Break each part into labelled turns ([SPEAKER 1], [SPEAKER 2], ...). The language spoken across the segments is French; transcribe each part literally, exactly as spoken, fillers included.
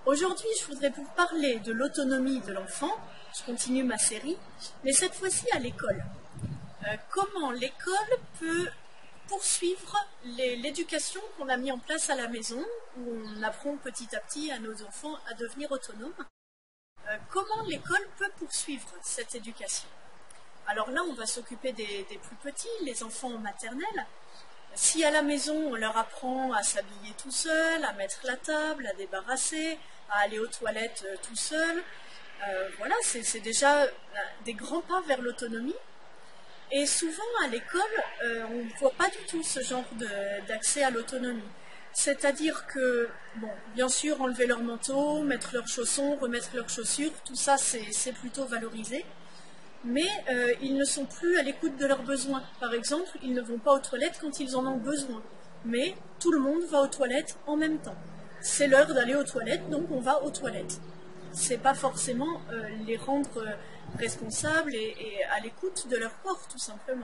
[SPEAKER 1] Aujourd'hui, je voudrais vous parler de l'autonomie de l'enfant. Je continue ma série, mais cette fois-ci à l'école. Euh, comment l'école peut poursuivre l'éducation qu'on a mis en place à la maison, où on apprend petit à petit à nos enfants à devenir autonomes. Euh, comment l'école peut poursuivre cette éducation? Alors là, on va s'occuper des, des plus petits, les enfants en maternelle. Si à la maison, on leur apprend à s'habiller tout seul, à mettre la table, à débarrasser, à aller aux toilettes euh, tout seul, euh, voilà, c'est déjà euh, des grands pas vers l'autonomie. Et souvent, à l'école, euh, on ne voit pas du tout ce genre d'accès à l'autonomie. C'est-à-dire que, bon, bien sûr, enlever leur manteau, mettre leurs chaussons, remettre leurs chaussures, tout ça, c'est plutôt valorisé. Mais euh, ils ne sont plus à l'écoute de leurs besoins. Par exemple, ils ne vont pas aux toilettes quand ils en ont besoin. Mais tout le monde va aux toilettes en même temps. C'est l'heure d'aller aux toilettes, donc on va aux toilettes. C'est pas forcément euh, les rendre euh, responsables et, et à l'écoute de leur corps, tout simplement.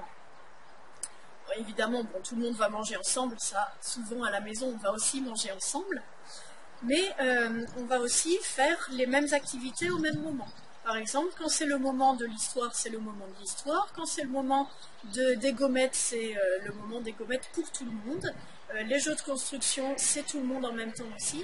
[SPEAKER 1] Bon, évidemment, bon, tout le monde va manger ensemble, ça, souvent à la maison, on va aussi manger ensemble. Mais euh, on va aussi faire les mêmes activités au même moment. Par exemple, quand c'est le moment de l'histoire, c'est le moment de l'histoire. Quand c'est le moment de, des gommettes, c'est euh, le moment des gommettes pour tout le monde. Euh, les jeux de construction, c'est tout le monde en même temps aussi.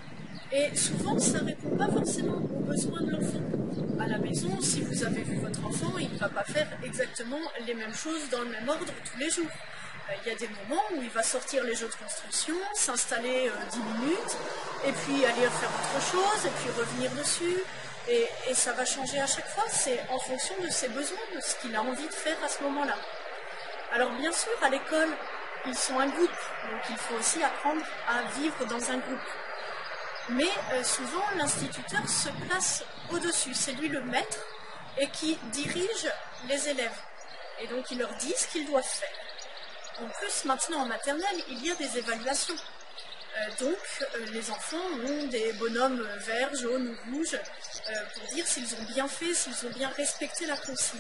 [SPEAKER 1] Et souvent, ça ne répond pas forcément aux besoins de l'enfant. À la maison, si vous avez vu votre enfant, il ne va pas faire exactement les mêmes choses dans le même ordre tous les jours. Euh, il y a des moments où il va sortir les jeux de construction, s'installer euh, dix minutes, et puis aller faire autre chose, et puis revenir dessus. Et, et ça va changer à chaque fois, c'est en fonction de ses besoins, de ce qu'il a envie de faire à ce moment-là. Alors bien sûr, à l'école, ils sont un groupe, donc il faut aussi apprendre à vivre dans un groupe. Mais euh, souvent, l'instituteur se place au-dessus, c'est lui le maître, et qui dirige les élèves. Et donc il leur dit ce qu'ils doivent faire. En plus, maintenant en maternelle, il y a des évaluations. Euh, donc, euh, les enfants ont des bonhommes verts, jaunes ou rouges euh, pour dire s'ils ont bien fait, s'ils ont bien respecté la consigne.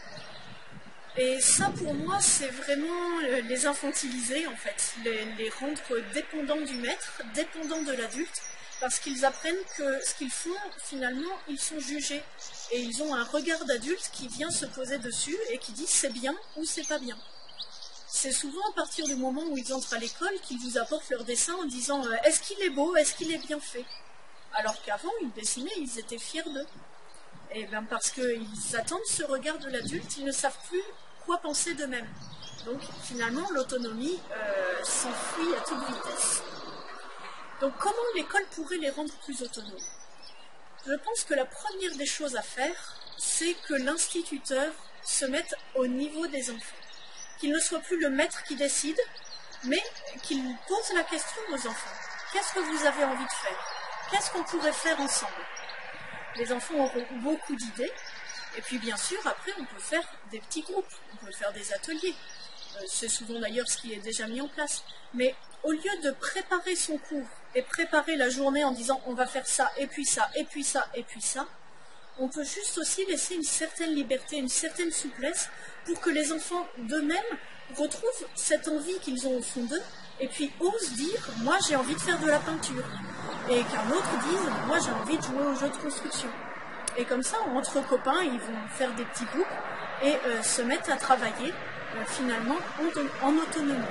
[SPEAKER 1] Et ça, pour moi, c'est vraiment euh, les infantiliser, en fait, les, les rendre dépendants du maître, dépendants de l'adulte, parce qu'ils apprennent que ce qu'ils font, finalement, ils sont jugés. Et ils ont un regard d'adulte qui vient se poser dessus et qui dit c'est bien ou c'est pas bien. C'est souvent à partir du moment où ils entrent à l'école qu'ils vous apportent leur dessin en disant euh, « Est-ce qu'il est beau? Est-ce qu'il est bien fait ?» Alors qu'avant, ils dessinaient, ils étaient fiers d'eux. Et bien parce qu'ils attendent ce regard de l'adulte, ils ne savent plus quoi penser d'eux-mêmes. Donc finalement, l'autonomie euh, s'enfuit à toute vitesse. Donc comment l'école pourrait les rendre plus autonomes? Je pense que la première des choses à faire, c'est que l'instituteur se mette au niveau des enfants. Qu'il ne soit plus le maître qui décide, mais qu'il pose la question aux enfants. Qu'est-ce que vous avez envie de faire? Qu'est-ce qu'on pourrait faire ensemble? Les enfants auront beaucoup d'idées, et puis bien sûr, après, on peut faire des petits groupes, on peut faire des ateliers. Euh, C'est souvent d'ailleurs ce qui est déjà mis en place. Mais au lieu de préparer son cours et préparer la journée en disant on va faire ça, et puis ça, et puis ça, et puis ça, on peut juste aussi laisser une certaine liberté, une certaine souplesse pour que les enfants d'eux-mêmes retrouvent cette envie qu'ils ont au fond d'eux et puis osent dire « moi j'ai envie de faire de la peinture » et qu'un autre dise « moi j'ai envie de jouer aux jeux de construction ». Et comme ça, entre copains, ils vont faire des petits groupes et euh, se mettre à travailler euh, finalement en, en autonomie.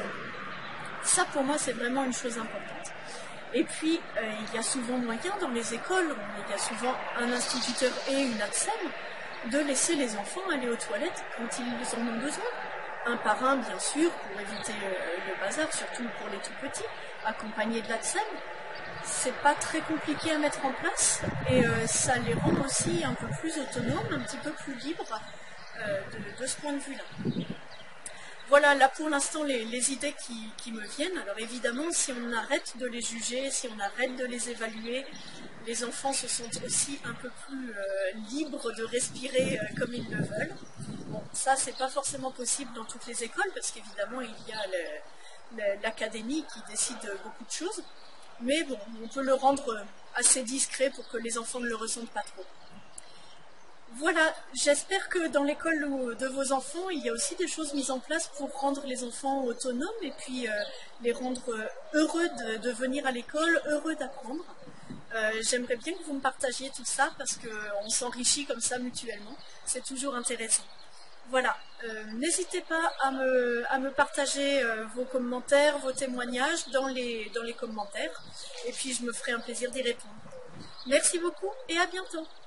[SPEAKER 1] Ça pour moi c'est vraiment une chose importante. Et puis, euh, il y a souvent moyen dans les écoles, il y a souvent un instituteur et une ATSEM, de laisser les enfants aller aux toilettes quand ils en ont besoin. Un par un, bien sûr, pour éviter euh, le bazar, surtout pour les tout petits, accompagnés de l'ATSEM. C'est pas très compliqué à mettre en place et euh, ça les rend aussi un peu plus autonomes, un petit peu plus libres euh, de, de ce point de vue-là. Voilà, là pour l'instant les, les idées qui, qui me viennent. Alors évidemment, si on arrête de les juger, si on arrête de les évaluer, les enfants se sentent aussi un peu plus euh, libres de respirer euh, comme ils le veulent. Bon, ça c'est pas forcément possible dans toutes les écoles parce qu'évidemment il y a l'académie qui décide beaucoup de choses. Mais bon, on peut le rendre assez discret pour que les enfants ne le ressentent pas trop. Voilà, j'espère que dans l'école de vos enfants, il y a aussi des choses mises en place pour rendre les enfants autonomes et puis euh, les rendre euh, heureux de, de venir à l'école, heureux d'apprendre. Euh, J'aimerais bien que vous me partagiez tout ça parce qu'on s'enrichit comme ça mutuellement. C'est toujours intéressant. Voilà, euh, n'hésitez pas à me, à me partager euh, vos commentaires, vos témoignages dans les, dans les commentaires et puis je me ferai un plaisir d'y répondre. Merci beaucoup et à bientôt.